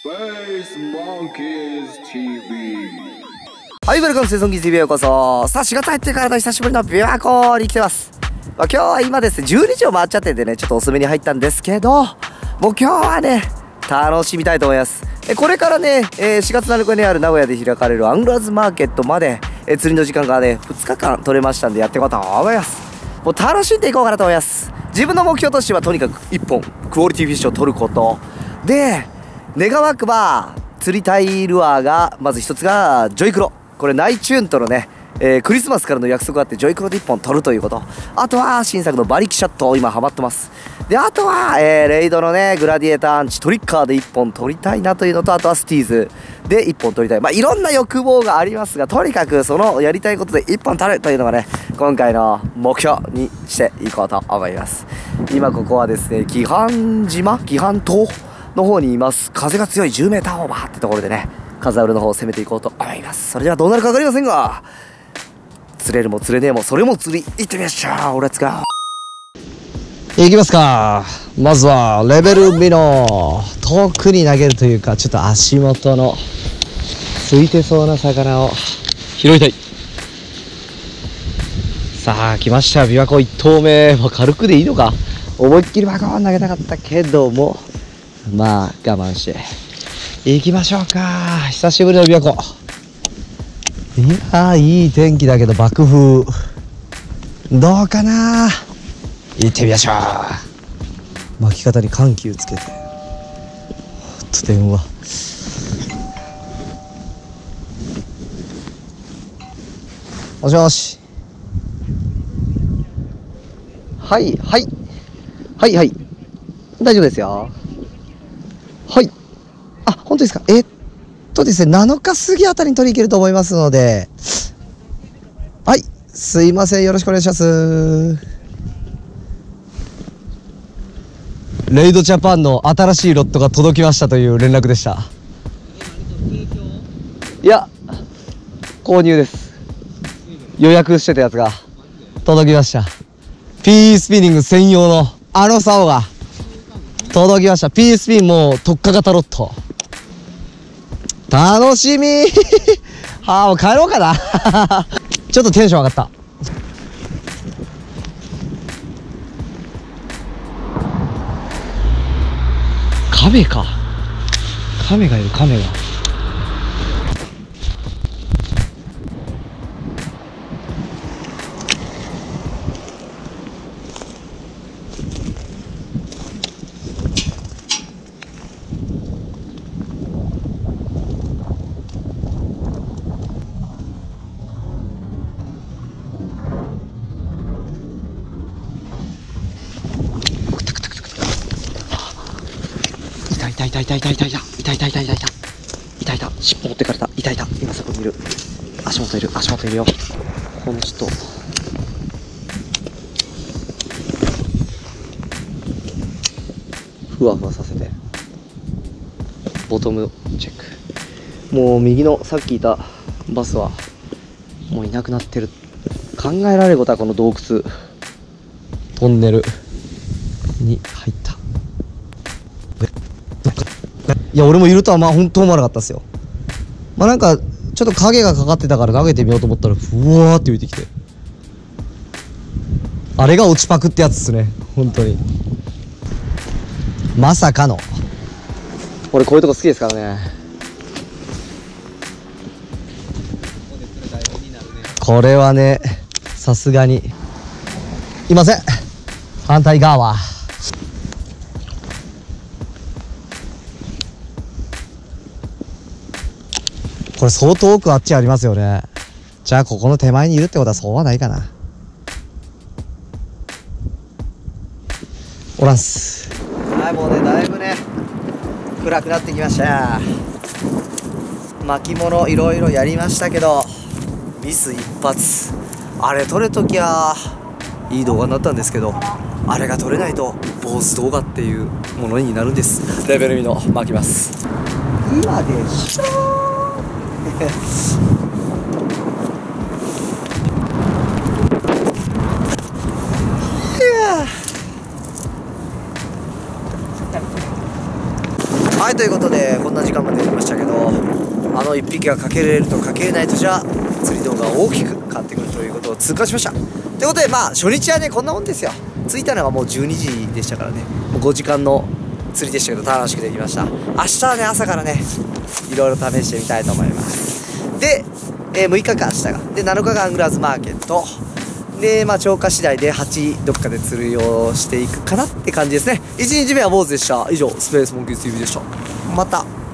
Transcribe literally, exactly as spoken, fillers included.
Space Monkeys ティーブイ。 はい、ウェルカムスペースモンキーズ ティーブイ へようこそ。さあ、しがつ入ってからの久しぶりの琵琶湖に来てます。まあ、今日は今ですね、じゅうにじを回っちゃっててね、ちょっと遅めに入ったんですけど、もう今日はね、楽しみたいと思います。えこれからね、えー、しがつなのかにある名古屋で開かれるアングラーズマーケットまで、えー、釣りの時間がね、ふつかかん取れましたんでやっていこうと思います。もう楽しんでいこうかなと思います。自分の目標としてはとにかくいっぽんクオリティフィッシュを取ることで、願わくば釣りたいルアーがまず一つがジョイクロ、これナイチューンとのね、えー、クリスマスからの約束があってジョイクロでいっぽん取るということ。あとは新作の馬力シャット今ハマってます。であとは、えー、レイドのねグラディエーターアンチトリッカーでいっぽん取りたいなというのと、あとはスティーズでいっぽん取りたい。まあいろんな欲望がありますが、とにかくそのやりたいことでいっぽん取るというのがね今回の目標にしていこうと思います。今ここはですね紀範島紀範島の方にいます。風が強いじゅうメーターオーバーってところでね、風浦の方を攻めていこうと思います。それではどうなるか分かりませんが、釣れるも釣れねえもそれも釣り行ってみましょう。レッツゴー。 いきますか。まずはレベルにの遠くに投げるというか、ちょっと足元のついてそうな魚を拾いたい。さあ来ました琵琶湖いち投目。もう軽くでいいのか、思いっきりバコーン投げたかったけども、まあ我慢して行きましょうか。久しぶりの琵琶湖。いやーいい天気だけど爆風どうかな。行ってみましょう。巻き方に緩急つけて、ほっと電話。もしもし。はいはいはいはい、大丈夫ですよ。はい、あ、本当ですか。えっとですね、なのか過ぎあたりに取り行けると思いますので、はい、すいません、よろしくお願いします。レイドジャパンの新しいロットが届きましたという連絡でした。いや、購入です。予約してたやつが届きました。ピースピニング専用のあの竿が届きました。ピースピンも特化型ロット。楽しみはあ、もう帰ろうかなちょっとテンション上がった。亀か。亀がいる、亀が。いたいたいたいたいたいたいたいたいたいたいたいたいた、尻尾持ってかれた。いたいた、今そこにいる。足元いる、足元いるよ。この人ふわふわさせてボトムチェック。もう右のさっきいたバスはもういなくなってる。考えられることはこの洞窟トンネルに入った。いや俺もいるとはまあ本当思わなかったっすよ。まあなんかちょっと影がかかってたから投げてみようと思ったらふわーって浮いてきて、あれが落ちパクってやつっすね。本当にまさかの。俺こういうとこ好きですからね。これはねさすがにいません。反対側これ相当奥あっちありますよね。じゃあここの手前にいるってことはそうはないかな。おらんす。 はい、もうねだいぶね暗くなってきました。巻物いろいろやりましたけどミス一発。あれ撮るときはいい動画になったんですけど、あれが撮れないと坊主動画っていうものになるんです。レベルにの巻きます。今でしょはい、ということでこんな時間までやりましたけど、あのいっぴきがかけれるとかけれないとじゃ釣り動画が大きく変わってくるということを痛感しました。ということでまあ初日はねこんなもんですよ。着いたのがもうじゅうにじでしたからね、もうごじかんの釣りでしたけど楽しくできました。明日はね朝からねいろいろ試してみたいと思います。で、えー、むいかかん明日がでなのかかんアングラーズマーケットで、まあ超過次第ではちどっかで釣りをしていくかなって感じですね。いちにちめは坊主でした。以上スペースモンキーズ ティーブイ でした。また。